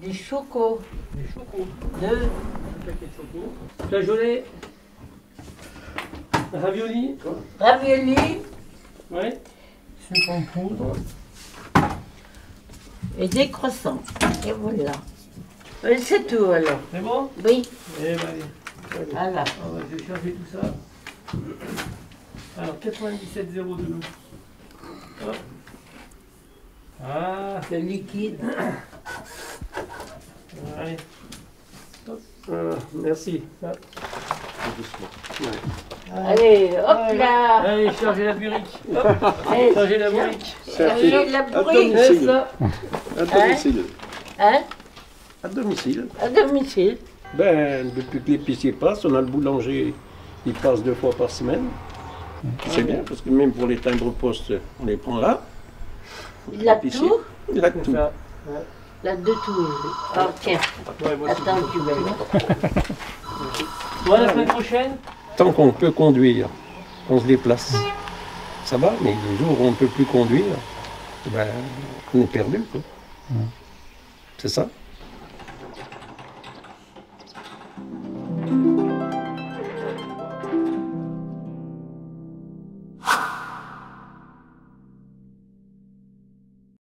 Des chocos. Des chocos. 2. Un paquet de chocos. Flageolet. Ravioli. Ravioli. Ouais. Sucre en poudre. Et des croissants. Et voilà. C'est tout alors. C'est bon? Oui. Eh ben allez. Voilà. Je vais charger tout ça. Alors 97,02. Hop. Ah, Le liquide. allez. Hop. Voilà, merci. Hop. Allez, hop là. Allez, chargez la burrique. Hop. Allez, Chargez la burrique. Chargez la À bourrique. domicile. Ça. À domicile. Hein? À domicile. À domicile. Ben, depuis que l'épicier passe, on a le boulanger, il passe 2 fois par semaine. C'est bien, parce que même pour les timbres-poste, on les prend là. Il a L'épicier, tout. il a C'est tout. ça. Il a de tout. Oh, tiens. Ouais, voici. Attends, tu vas là. Bon, à la semaine prochaine. Tant qu'on peut conduire, on se déplace. Ça va, mais les jours où on ne peut plus conduire, ben, on est perdu, quoi. C'est ça.